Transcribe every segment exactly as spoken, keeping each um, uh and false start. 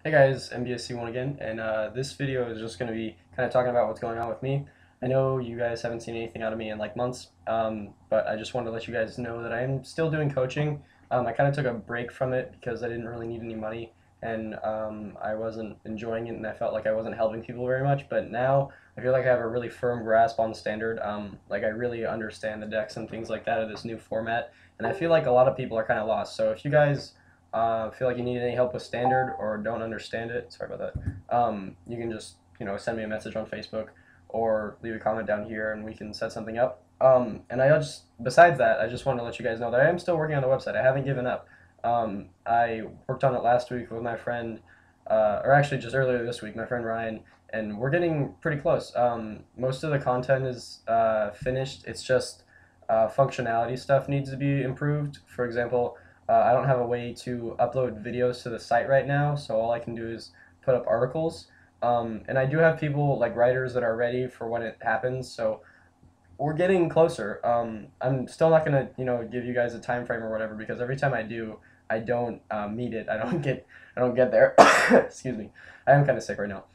Hey guys, M B S C one again, and uh, this video is just going to be kind of talking about what's going on with me. I know you guys haven't seen anything out of me in like months, um, but I just wanted to let you guys know that I am still doing coaching. Um, I kind of took a break from it because I didn't really need any money, and um, I wasn't enjoying it, and I felt like I wasn't helping people very much. But now I feel like I have a really firm grasp on the standard. Um, like I really understand the decks and things like that of this new format, and I feel like a lot of people are kind of lost. So if you guys uh, feel like you need any help with standard or don't understand it, sorry about that, um, you can just, you know, send me a message on Facebook or leave a comment down here and we can set something up. Um, and I just, besides that, I just want to let you guys know that I am still working on the website. I haven't given up. Um, I worked on it last week with my friend, uh, or actually just earlier this week, my friend Ryan, and we're getting pretty close. Um, most of the content is uh, finished. It's just uh, functionality stuff needs to be improved. For example, uh, I don't have a way to upload videos to the site right now, so all I can do is put up articles. Um, and I do have people like writers that are ready for when it happens, so we're getting closer. Um, I'm still not gonna, you know, give you guys a time frame or whatever because every time I do, I don't uh, meet it. I don't get, I don't get there. Excuse me. I am kind of sick right now.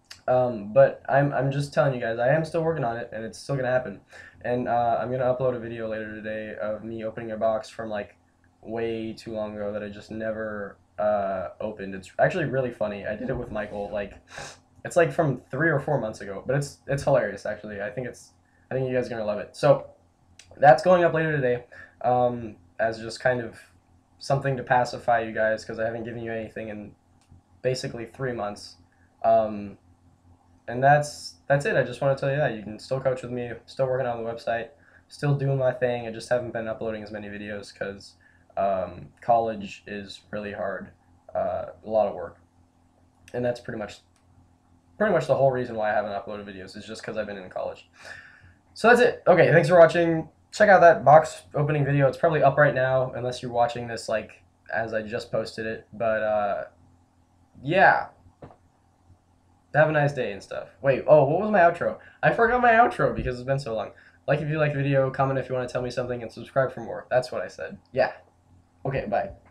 Um, but I'm, I'm just telling you guys, I am still working on it, and it's still gonna happen. And uh, I'm gonna upload a video later today of me opening a box from like way too long ago that I just never uh, opened. It's actually really funny. I did it with Michael. Like, it's like from three or four months ago, but it's it's hilarious actually. I think it's I think you guys are gonna love it. So that's going up later today, um, as just kind of something to pacify you guys because I haven't given you anything in basically three months. Um, and that's that's it. I just want to tell you that you can still coach with me. Still working on the website. Still doing my thing. I just haven't been uploading as many videos because um, college is really hard. Uh, a lot of work, and that's pretty much pretty much the whole reason why I haven't uploaded videos is just because I've been in college. So that's it. Okay, thanks for watching. Check out that box opening video. It's probably up right now, unless you're watching this like as I just posted it. But uh, yeah. Have a nice day and stuff. Wait, oh, what was my outro? I forgot my outro because it's been so long. Like if you like the video, comment if you want to tell me something, and subscribe for more. That's what I said. Yeah. Okay, bye.